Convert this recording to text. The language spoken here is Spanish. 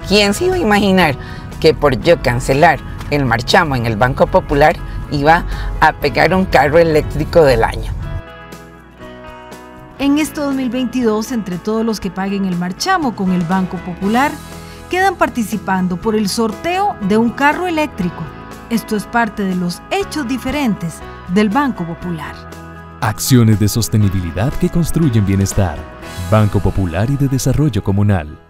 ¿Quién se iba a imaginar que por yo cancelar el marchamo en el Banco Popular iba a pegar un carro eléctrico del año? En este 2022, entre todos los que paguen el marchamo con el Banco Popular, quedan participando por el sorteo de un carro eléctrico. Esto es parte de los hechos diferentes del Banco Popular. Acciones de sostenibilidad que construyen bienestar. Banco Popular y de Desarrollo Comunal.